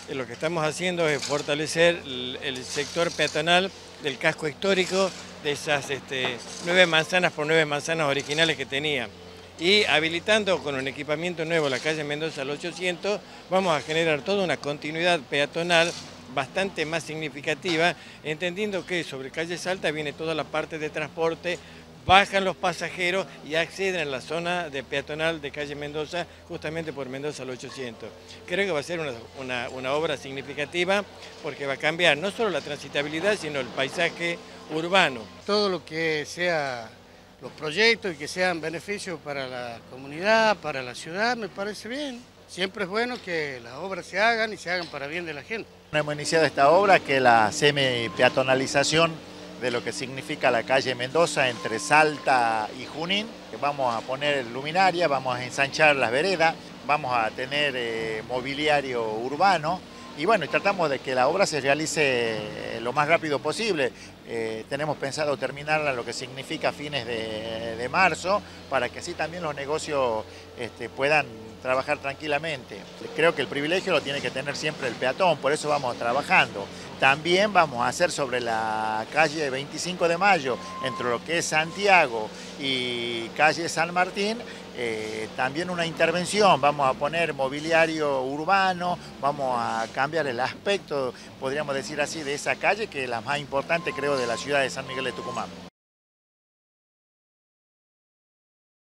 lo que estamos haciendo es fortalecer el sector peatonal del casco histórico de esas 9 manzanas por 9 manzanas originales que tenía. Y habilitando con un equipamiento nuevo la calle Mendoza al 800, vamos a generar toda una continuidad peatonal bastante más significativa, entendiendo que sobre calle Salta viene toda la parte de transporte, bajan los pasajeros y acceden a la zona de peatonal de calle Mendoza, justamente por Mendoza al 800. Creo que va a ser una obra significativa porque va a cambiar no solo la transitabilidad, sino el paisaje urbano. Todo lo que sea los proyectos y que sean beneficios para la comunidad, para la ciudad, me parece bien. Siempre es bueno que las obras se hagan y se hagan para bien de la gente. Hemos iniciado esta obra que es la semi-peatonalización de lo que significa la calle Mendoza entre Salta y Junín. Vamos a poner luminaria, vamos a ensanchar las veredas, vamos a tener mobiliario urbano y bueno, tratamos de que la obra se realice lo más rápido posible. Tenemos pensado terminarla lo que significa fines de marzo para que así también los negocios puedan trabajar tranquilamente. Creo que el privilegio lo tiene que tener siempre el peatón, por eso vamos trabajando. También vamos a hacer sobre la calle 25 de Mayo, entre lo que es Santiago y calle San Martín, también una intervención. Vamos a poner mobiliario urbano, vamos a cambiar el aspecto, podríamos decir así, de esa calle, que es la más importante, creo, de la ciudad de San Miguel de Tucumán.